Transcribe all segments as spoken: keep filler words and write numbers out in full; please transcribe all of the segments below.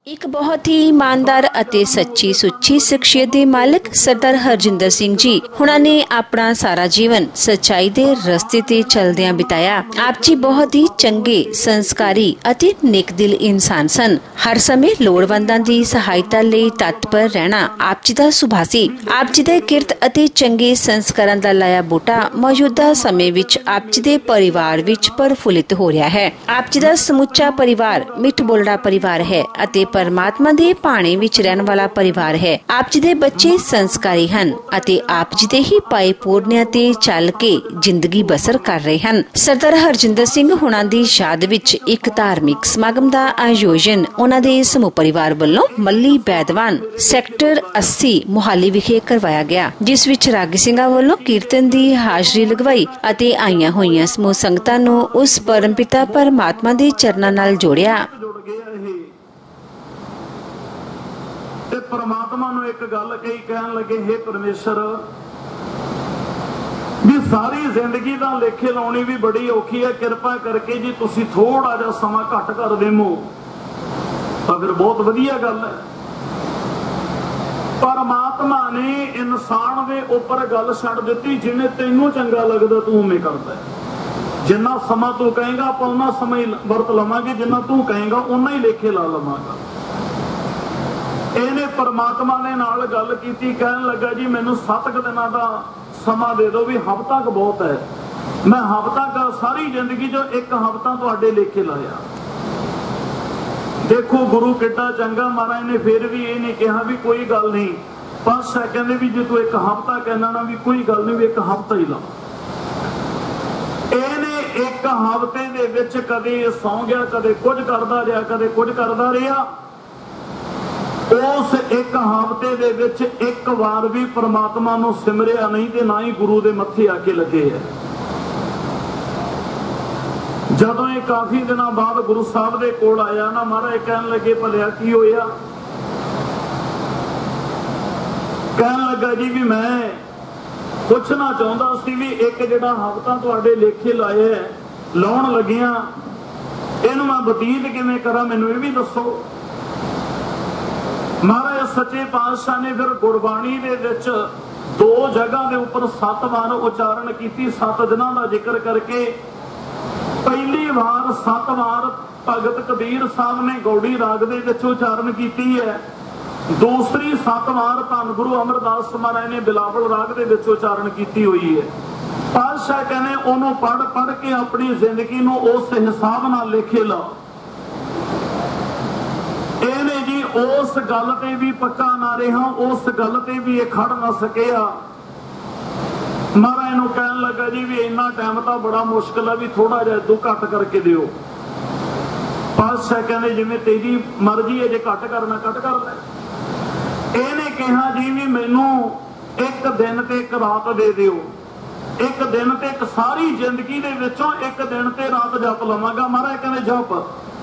एक बहुत ही ईमानदार अते सच्ची सुच्ची शख्सियत के मालिक सरदार हरजिंदर सिंह जी हुणां ने अपना सारा जीवन सच्चाई दे रस्ते ते चलदियां बिताया। आप जी बहुत ही चंगे संस्कारी अते नेकदिल इंसान सन। हर समय लोड़वंदां दी सहायता लई तत्पर रहना आप जी दा सुभाਅ सी। आप जी दे किरत अते चंगे संस्कारां दा लाया बूटा मौजूदा समय विच आप जी दे परिवार विच प्रफुल्लित हो रहा है। आप जी दा समुचा परिवार मिठ बोलड़ा परिवार है अते परमात्मा दे भाणे विच रहन वाला परिवार है। आप जी दे बच्चे संस्कारी हन अते आप जी दे ही पाए पूर्णिया ते चल के जिंदगी बसर कर रहे हन। सरदार हरजिंदर सिंह हुणां दी याद विच एक धार्मिक समागम दा आयोजन उन्हां दे समूह परिवार वल्लों मल्ली बैदवान सैक्टर अस्सी मोहाली विखे करवाया गया, जिस विच रागी ਸਿੰਘਾਂ ਵੱਲੋਂ कीर्तन दी हाजरी लगवाई अते आईयां होईयां समूह संगतां नूं उस परमपिता परमात्मा दे चरनां नाल जोड़िया। ते परमात्मा नूं एक गल कही कहन लगे, हे परमेश्वर भी सारी जिंदगी दा लेखे लाउणी भी बड़ी औखी है, किरपा करके जी तुसीं थोड़ा जिहा समा घट कर देवो तां फिर बहुत वधिया गल है। परमात्मा ने इंसान दे उपर गल छड्ड दित्ती, जिन्हें तैनूं चंगा लगदा तूं उवें करदा है। जिन्ना समा तू कहेगा आपां उन्ना समा ही वरत लवांगे, जिन्ना तू कहेगा उन्ना ही लेखे ला लवांगा। ਇਹਨੇ परमात्मा ने नाल गल कीती, कहन लगा जी मैनू सत्त क दिनां दा समा दे दो भी हफ्ता क बहुत है। मैं हफ्ता क सारी जिंदगी जो एक हफ्ता तुहाडे लेखे लाया। देखो गुरु किड्डा चंगा, महाराज ने फिर भी ये नहीं कहा भी कोई गल नहीं, पातशाह कहंदे भी जे तू एक हफ्ता कहना ना भी कोई गल नहीं, भी एक हफ्ता ही ला। ਇਹਨੇ एक हफ्ते दे विच कदे सौ गया, कदे कुछ करदा रहा, कदे कुछ करदा रहा। उस एक हफ्ते दे विच एक बार भी परमात्मा नूं सिमरिया नहीं ते ना ही गुरु दे मत्थे आके लगे है। जदों ये काफी दिनों बाद गुरु साहब दे कोल आया ना, महाराज कहन लगे भलिया की होया? कहन लगा जी भी मैं पुछना चाहता सी भी एक जिहड़ा हफ्ता तुहाडे लेखे लाए है लाउण लगिया, इहनूं मैं बतीत किवें करा, मैनूं इह भी दसो। महाराज सच्चे पातशाह ने फिर गुरबाणी दे विच दो जगह के उपर सत्त बार उचारण की, सत्त दिनों का जिक्र करके। पहली बार सत्त बार भगत कबीर साहब ने गौड़ी राग दे विच उचारण की है, दूसरी सत्त बार धन गुरु अमरदास महाराज ने बिलावल राग दे विच उचारण की हुई है। पातशाह कहने उन्होंने पढ़ पढ़ के अपनी जिंदगी नूं उस हिसाब नाल लिखे ला। ਇਹਨੇ जी उस गल ते भी पक्का ना रहा, उस गल ते भी ये खड़ ना सकिया। महाराज नूं कहन लगा जी भी इन्ना टाइम तो बड़ा मुश्किल है, भी थोड़ा जिहा तू घट करके दिओ। पातशाह कहंदे जिवें तेरी मर्जी है, जे घट करना घट कर ले। ਇਹਨੇ कहा जी भी मैनू एक दिन ते एक रात दे दिओ, एक दिन ते एक सारी जिंदगी दे विचों एक दिन ते रात जप लवांगा। महाराज कहंदे जप।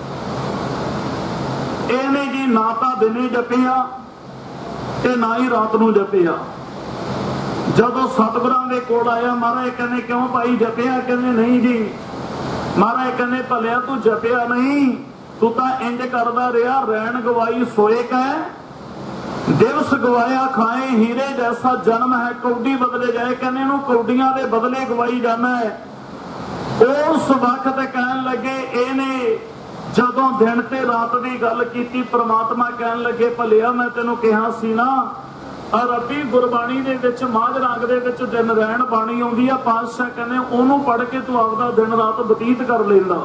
ਇਹਨੇ जी ना तो दिने जपिया ते ना ही रात नूं जपिया। जदों सतगुरां दे कोल आया, महाराज कहने क्यों भाई जपिया? कहने नहीं जी। महाराज कहने भलिया तू जपिया नहीं, तू तो इंज करदा रहा, रैन गवाई सोए कै दिवस गवाया खाए, हीरे जैसा जन्म है कौडी बदले जाए। कहने नूं कौडियां दे बदले गवाई जाना है। उस वक्त कहन लगे ਇਹਨੇ जदों दिन ते रात की गल की, परमात्मा कहन लगे भलिया मैं तेनों कहा सी ना अरबी गुरबाणी दे विच माझ राग दे विच दिन रैन बाणी आउंदी आ। पातशाह कहने ओनू पढ़ के तू आपदा दिन रात बतीत कर लेंदा।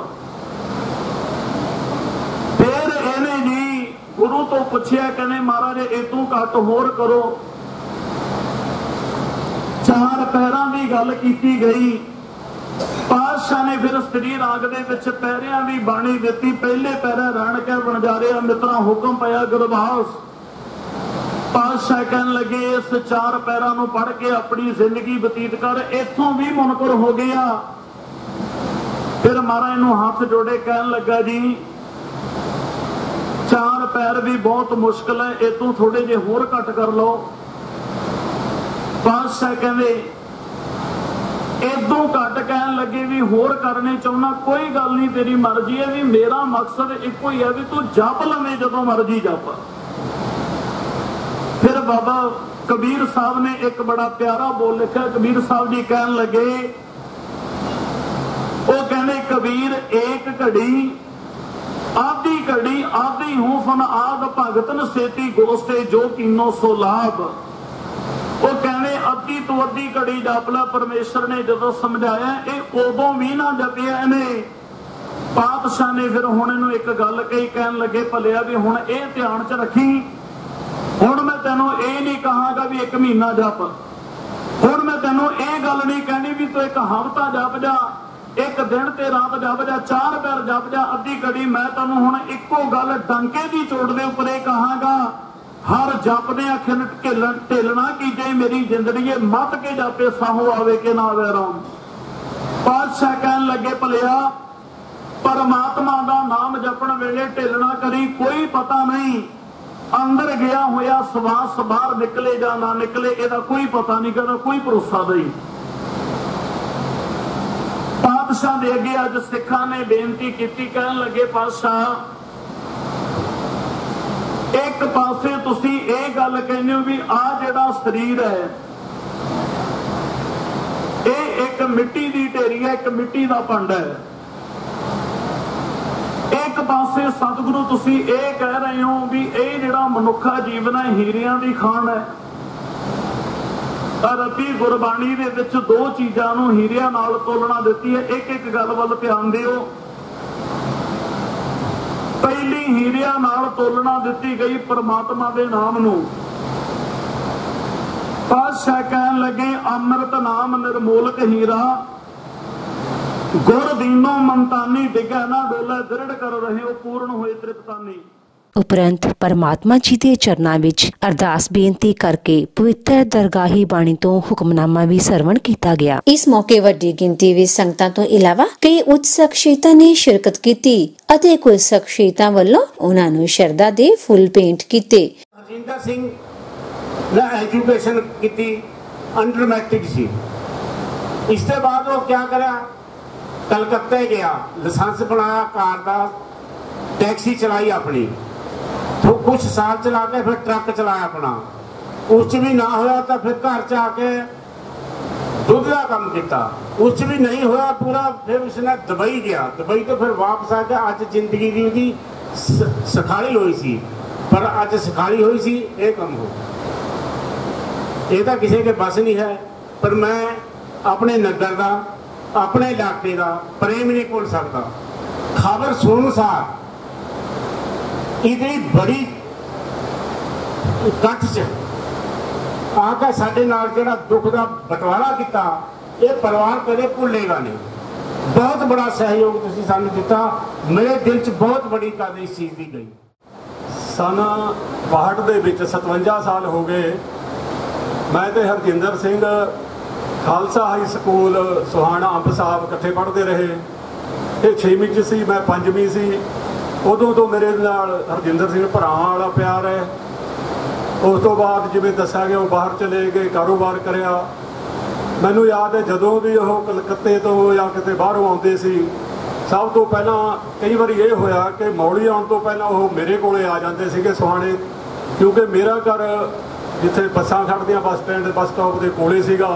फिर इहने जी गुरु तो पुछया, कहने महाराज ए तू घट होर करो। चार पैरां दी गल कीती गई। पातशाह ने फिर स्त्री राग दे विच पैरियां दी बाणी दित्ती। पहले पैरा रैण के वणजारे मित्रा हुक्म पाया गुरबास। पातशाह कहन लगे इस चार पैरां नूं पढ़ के अपनी जिंदगी बतीत कर। इथों भी मुनकर हो गया। फिर महाराज नूं हाथ जोड़े कहन लगा जी चार पैर भी बहुत मुश्किल है, इतों थोड़े जे होर घट कर लो। पातशाह कहंदे इदों घट कहन लगे भी होर करने चाहना, कोई गल नहीं, तेरी मर्जी है। भी मेरा मकसद एको ही है भी तू जप लवे जदों मर्जी जप। फिर बाबा कबीर साहब ने एक बड़ा प्यारा बोल लिखा। कबीर साहब जी कहन लगे, वो कहने कबीर एक घड़ी आधी घड़ी आधी हूं फन आग भगतन सेती गोस्ते जो कीनो सो लाभ। वो कहने अद्धी तो अद्धी घड़ी जप ला। परमेश्वर ने जदों समझाया ये उदों भी ना जपिया इन्हें। पातशाह ने फिर हुण इहनूं एक गल कही, कहन लगे भलिया भी हुण ये ध्यान च रखी, हुण मैं तैनूं ये नहीं कहांगा भी एक महीना जप, हुण मैं तैनूं ये गल नहीं कहनी भी तू एक हफ्ता जप जा, एक दिन ते रात जप जा, चार पैर जप जा, अद्धी घड़ी। मैं तैनूं हुण इक्को गल डंके दी चोट दे उपर ये कहांगा, हर जपदे अखिन ढिलन ढिलना की जे मेरी जिंदड़ी मत के जापे साहो आवे के ना आवे राम। पातशाह कहन लगे भलिया परमात्मा दा नाम जपण वेले ढिलना करी, कोई पता नहीं अंदर गया होया सवास बाहर निकले जा ना निकले, एदा कोई पता नहीं, कहना कोई भरोसा नहीं। पातशाह दे अगे अज सिखां ने बेनती की, कहन लगे पातशाह एक पासे तुसी ये गल कहने हो भी आ जिहड़ा शरीर है ये एक मिट्टी दी ढेरी है, एक मिट्टी दा पंड है। एक पासे सतगुरु तुसी ये कह रहे हो भी ये जिहड़ा मनुखा जीवन है हीरियां दी खान है। रबी गुरबाणी दे विच दो चीज़ां नूं हीरियां नाल तोलना दित्ती है। एक एक गल वल ध्यान दिओ। पहली हीरिया नाल तोलना दिती गई परमात्मा दे नाम नूं। पातशाह कहन लगे अमृत नाम निर्मोलक हीरा, गुर दीनो मनतानी डिगे ना डोले, दृढ़ कर रहे हो पूर्ण होए तृप्तानी। उपरंत परमात्मा जी ਦੇ ਚਰਨਾਂ ਵਿੱਚ ਅਰਦਾਸ ਬੇਨਤੀ ਕਰਕੇ ਪਵਿੱਤਰ ਦਰਗਾਹੀ ਬਾਣੀ ਤੋਂ ਹੁਕਮਨਾਮਾ ਵੀ ਸਰਵਣ ਕੀਤਾ ਗਿਆ। ਇਸ ਮੌਕੇ ਵੱਡੀ ਗਿਣਤੀ ਵਿੱਚ ਸੰਗਤਾਂ ਤੋਂ ਇਲਾਵਾ ਕਈ ਉੱਚ ਸ਼ਖਸੀਅਤਾਂ ਨੇ ਸ਼ਿਰਕਤ ਕੀਤੀ ਅਤੇ ਕੁਝ ਸ਼ਖਸੀਅਤਾਂ ਵੱਲੋਂ ਉਹਨਾਂ ਨੂੰ ਸ਼ਰਧਾ ਦੇ ਫੁੱਲ ਭੇਂਟ ਕੀਤੇ। ਹਰਜਿੰਦਰ ਸਿੰਘ ਨੇ ਐਜੂਕੇਸ਼ਨ ਕੀਤੀ, ਅੰਡਰ ਮੈਟ੍ਰਿਕ ਸੀ। ਇਸ ਤੋਂ ਬਾਅਦ ਉਹ ਕੀ ਕਰਿਆ, ਕਲਕੱਤੇ ਗਿਆ, ਲਾਇਸੈਂਸ ਬਣਾਇਆ ਕਾਰ ਦਾ, टैक्सी चलाई अपनी, तो कुछ साल चला के फिर ट्रक चलाया अपना, उस भी ना होया तो फिर घर च आके दुध का काम किया, उस भी नहीं होया पूरा, फिर उसने दुबई गया, दुबई तो फिर वापस आके अज जिंदगी की सखाली हुई सी, पर अज सखाली हुई सी ये कम हो, ये तो किसी के बस नहीं है। पर मैं अपने नगर का अपने इलाके का प्रेम नहीं भूल सकता। खबर सुन सार इतनी बड़ी इकट्ठ च आके साडे नाल जिहड़ा दुख का बंटवारा किया, ये परिवार कदे भुलेगा नहीं। बहुत बड़ा सहयोग तुसीं सानूं दिता, मेरे दिल च बहुत बड़ी कद इस चीज़ की गई। सन बाहठ दे विच सतवंजा साल हो गए, मैं ते हरजिंदर सिंह खालसा हाई स्कूल सुहाना अंब साहब इकट्ठे पढ़ते रहे। ये छेवीं च सी, मैं पंजवीं सी। उदों तो मेरे नाल हरजिंदर सिंह भरावां वाला प्यार है। उस तो बाद जिवें दस्सिया गया, बाहर चले गए, कारोबार करिया। मैनूं याद है जदों भी वो कलकत्ते तो या किते बाहरों आउंदे सी, सब तो पहला कई बार ये होया कि मौली आउण तो पहला वो मेरे कोले आ जाते सीगे सुहाने, क्योंकि मेरा घर जिथे बसां खड़दियां बस स्टैंड बस स्टॉप के कोले सीगा।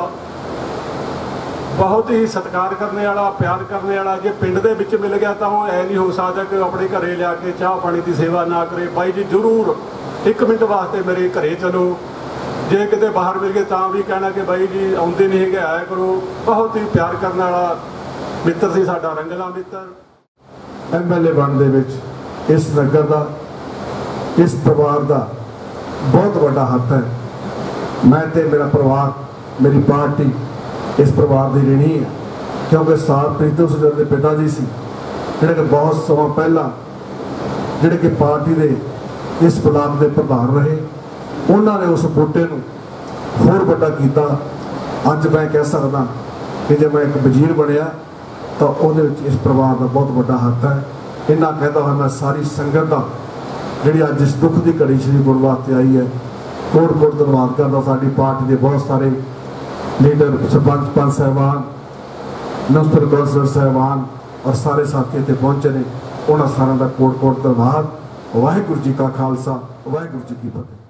बहुत ही सत्कार करने वाला, प्यार करने वाला। जे पिंड दे विच मिल गया तो ऐ नहीं हो सकता कि अपने घरे लिया के चाह पानी की सेवा ना करे। बाई जी जरूर एक मिनट वास्ते मेरे घरे चलो, जे किते बाहर मिल गए तो भी कहना कि बाई जी आउंदे नहीं है, आया करो। बहुत ही प्यार करने वाला मित्र सी साडा, रंगला मित्र। एम एल ए बनने विच इस नगर का, इस परिवार का बहुत बड़ा हथ है। मैं ते मेरा परिवार, मेरी पार्टी इस परिवार की ऋणी है, क्योंकि सार प्रीतम सुंदर के पिता जी से जिहड़े कि बहुत समा पहला जिहड़े कि पार्टी के इस ब्लाक के प्रधान रहे, उन्होंने उस बूटे नूं होर वड्डा कीता। अज मैं कह सकदा कि जब मैं एक वजीर बनया तो उहदे विच इस परिवार का बहुत बड़ा हाथ है। इन्ना कहता हुआ मैं सारी संगत का जिहड़ी अज इस दुख की घड़ी श्री गुण वास्ते आई है, कोट कोट धन्यवाद करदा। साडी पार्टी के बहुत सारे लीडर, सरपंच पंच साहबान, नमस्ते कौंसलर साहबान और सारे साथी इत्थे पहुंचे ने, उन्हां सारिਆਂ ਦਾ कोट कोट धन्नवाद। वाहिगुरू जी का खालसा, वाहिगुरू जी की फतेह।